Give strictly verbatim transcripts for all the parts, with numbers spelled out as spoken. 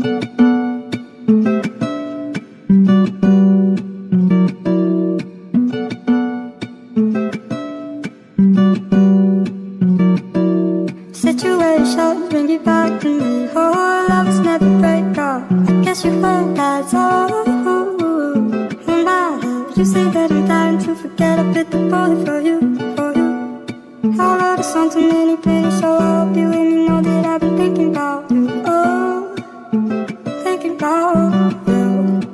Situations bring you back to me. Oh, love was never break up. I guess you heard that's all. No matter, you say that I'm dying to forget. I bit the bullet for you, for you. I wrote a song to many pretty, so I hope you and me know that I've been thinking about you. Oh, thinking about you.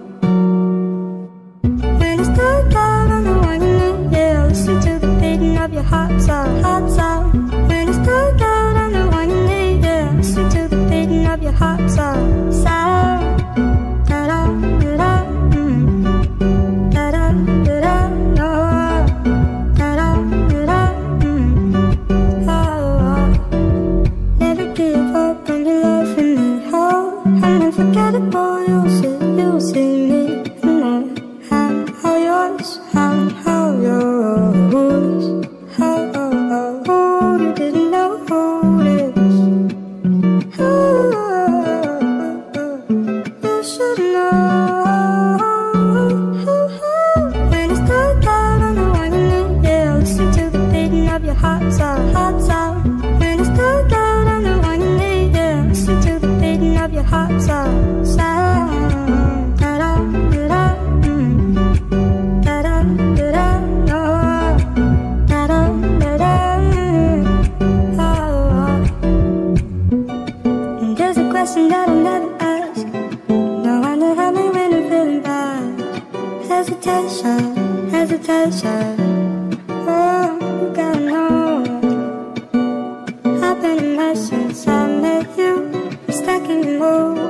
When it's dark out on the one you need, yeah, listen to the beating of your heart sound, heart sound. When it's dark out on the one you need, yeah, listen to the beating of your heart sound, sound. Da da da da, mm. Da da da da, no. Da da da da, mm. Oh, oh. Never give up when you're loving me. Oh, I'm unforgettable. You'll see, you'll see me. I'm all yours. I'm all yours. Oh, oh, oh, oh, you didn't know this. Oh, oh, oh, you should know. Oh, oh. When it's dark out on the one you need, yeah, listen to the beating of your heart sound, heart sound. When it's dark out on the one you need, yeah, listen to the beating of your heart sound, sound. Da da da da, mm. Da da da da, no. Da da da da, mm. Oh, oh. And there's a question that I'll never ask. No one to help me when I'm feeling bad. Hesitation, hesitation. Oh, you gotta know. I've been a mess since I met you. I'm stuck in the mood.